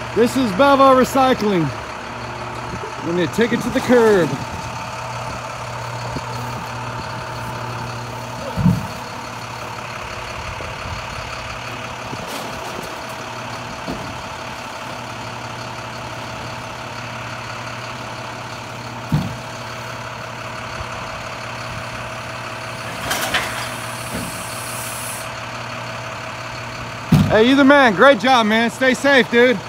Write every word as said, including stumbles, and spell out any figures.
This is Belleville Recycling. I'm gonna take it to the curb. Hey, you the man. Great job, man. Stay safe, dude.